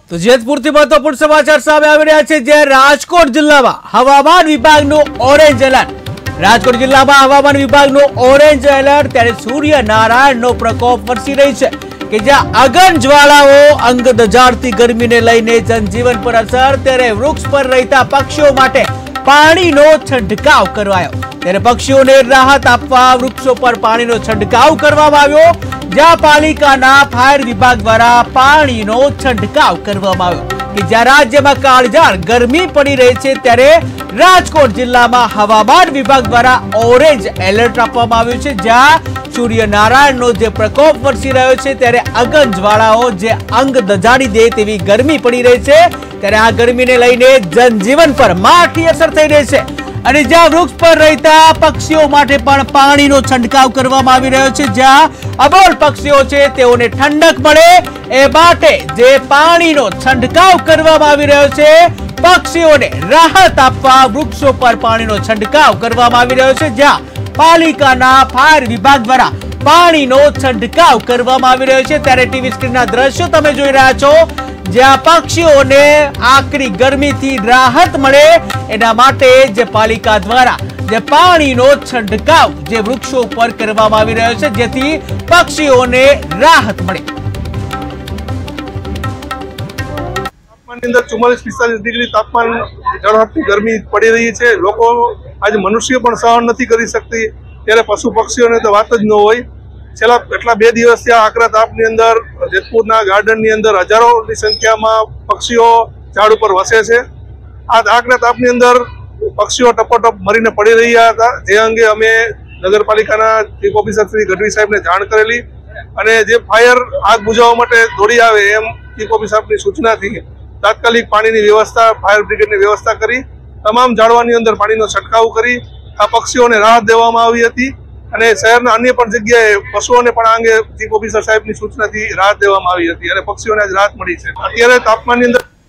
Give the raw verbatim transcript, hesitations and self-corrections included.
તો જેતપુરથી મહત્વપૂર્ણ સમાચાર સામે આવી રહ્યા છે, જે રાજકોટ જિલ્લામાં હવામાન વિભાગનું ઓરેન્જ એલર્ટ। રાજકોટ જિલ્લામાં હવામાન વિભાગનું ઓરેન્જ એલર્ટ, ત્યારે સૂર્યનારાયણનો પ્રકોપ વરસી રહી છે કે જ્યાં અગન જ્વાળાઓ અંગ દજાડતી ગરમીને લઈને જનજીવન પર અસર, ત્યારે વૃક્ષ પર રહેતા પક્ષીઓ માટે પાણીનો છંટકાવ કરવાયો। ત્યારે પક્ષીઓને રાહત આપવા વૃક્ષો પર પાણીનો છંટકાવ કરવામાં આવ્યો, જ્યાં પાલિકાના ફાયર વિભાગ દ્વારા પાણીનો છંટકાવ કરવામાં આવ્યો કે જ્યાં રાજ્યમાં કાળઝાળ ગરમી પડી રહી છે, ત્યારે રાજકોટ જિલ્લામાં હવામાન વિભાગ દ્વારા ઓરેન્જ એલર્ટ આપવામાં આવ્યું છે, જ્યાં સૂર્યનારાયણનો જે પ્રકોપ વરસી રહ્યો છે, ત્યારે અગન જ્વાળાઓ જે અંગ દજાડી દે તેવી ગરમી પડી રહી છે, ત્યારે આ ગરમીને લઈને જનજીવન પર માઠી અસર થઈ રહી છે અને જ્યાં વૃક્ષ પર રહેતા પક્ષીઓ માટે પણ પાણીનો છંટકાવ કરવામાં આવી રહ્યો છે, જ્યાં અબોલ પક્ષીઓ છે તેઓને ઠંડક મળે એ માટે જે પાણીનો છંટકાવ કરવામાં આવી રહ્યો છે, પક્ષીઓને રાહત આપવા વૃક્ષો પર પાણીનો છંટકાવ કરવામાં આવી રહ્યો છે, જ્યાં પાલિકાના ફાયર વિભાગ દ્વારા પાણીનો છંટકાવ કરવામાં આવી રહ્યો છે। ત્યારે ટીવી સ્ક્રીનના દ્રશ્યો તમે જોઈ રહ્યા છો, જ્યાં પક્ષીઓને આકરી ગરમીથી રાહત મળે એના માટે જે પાલિકા દ્વારા જે પાણીનો છંટકાવ જે વૃક્ષો પર કરવામાં આવી રહ્યો છે, જેથી પક્ષીઓને રાહત મળે। તાપમાનની અંદર ચુમ્માલીસ પિસ્તાલીસ ડિગ્રી તાપમાન ઝળહળતી ગરમી પડી રહી છે। લોકો આજે મનુષ્ય પણ સહન નથી કરી શકતી, ત્યારે પશુ પક્ષીઓને તો વાત જ ન હોય। છેલ્લા એટલા બે દિવસથી આ આકરા તાપની અંદર જેતપુરના ગાર્ડનની અંદર હજારોની સંખ્યામાં પક્ષીઓ ઝાડ ઉપર વસે છે। આ આકરા તાપની અંદર પક્ષીઓ ટપોટપ મરીને પડી રહ્યા હતા, જે અંગે અમે નગરપાલિકાના ચીફ ઓફિસર શ્રી ગઢવી સાહેબને જાણ કરેલી અને જે ફાયર આગ બુઝાવવા માટે દોડી આવે એમ ચીફ ઓફિસરની સૂચનાથી તાત્કાલિક પાણીની વ્યવસ્થા, ફાયર બ્રિગેડની વ્યવસ્થા કરી તમામ ઝાડવાની અંદર પાણીનો છંટકાવ કરી આ પક્ષીઓને રાહત દેવામાં આવી હતી અને શહેરના અન્ય પણ જગ્યાએ પશુઓને પણ આ અંગે ચીફ ઓફિસર સાહેબની સૂચનાથી રાહત દેવામાં આવી હતી અને પક્ષીઓને આજ રાહત મળી છે। અત્યારે તાપમાનની અંદર